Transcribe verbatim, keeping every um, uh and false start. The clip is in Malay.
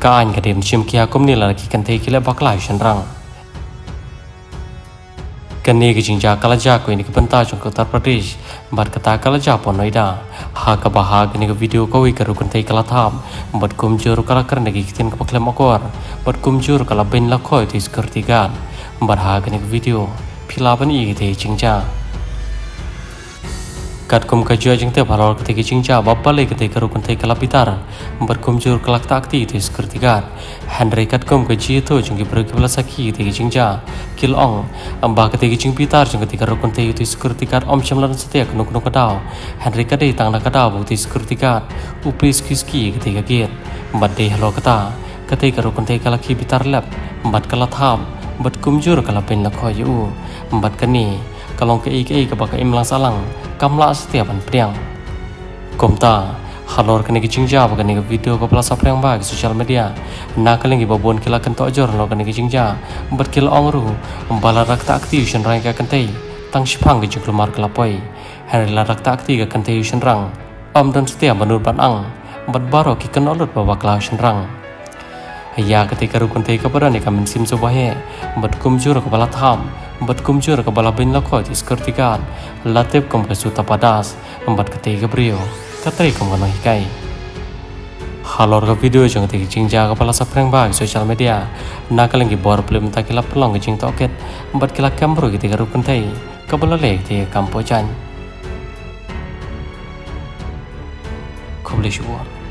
berkaan kadem cimkia kum ni lagi kan tei kila baklai shenrang kan ni kijingja kalaja ko ini kebenta jong Uttar Pradesh bat kata kalaja pon noida ha ka bahag ni video ko wi karu kan tei kala tham bat kum jur kala karne ki kitin ka paklem akor bat kum jur kala ben la khoi ti skurtigan bat ha ni video philaban i tei jingja kat kum ka jua jing te bhalor ke tei jingja bappale ke tei karu kan tei kala pitar bat kum jur kala takti ti skurtigan Henry kat kum ka ji to jing ki bro ki bala saki tei jingja kil ong amba ke tei jing pitar jing ke tei karu kan tei ti skurtigan om chamlan setia knuk knuk kadau Henry ka dei tang na kadau bu ti skurtigan upris kiski ke tei ka git bat dei halo kata ke tei karu kan tei kala ki pitar lap bat kala tham bat kum jur kala pen la kho yu bat kani kalong ke ik ik ka imlang salang kamla setiap an priang komta halor kene ki jingja ba kene video ko plasa priang ba social media na kaleng gi babon kila kan to jor lo kene ki jingja bat kil ongru bala rakta aktif shen rang ka kantei tang shipang gi juklu mar kala poi hari la rakta aktif ka kantei shen rang om dan setiap banur ban ang bat baro ki kan olot ba bakla shen rang ya ketika rukun tei ka barani ka min sim so bahe bat kum jur ka bala tham bat kum jur ka bala bin la kho ti skurtikan latep kom ka suta padas bat ka tei ka brio ka tei kom ka no hikai halor ka video jong tei jingja ka bala sapreng ba social media na kaleng gi bor film ta kila pelong jing toket bat kila kambro ki tei ka rukun tei ka bala le tei kampo chan khoble shuwa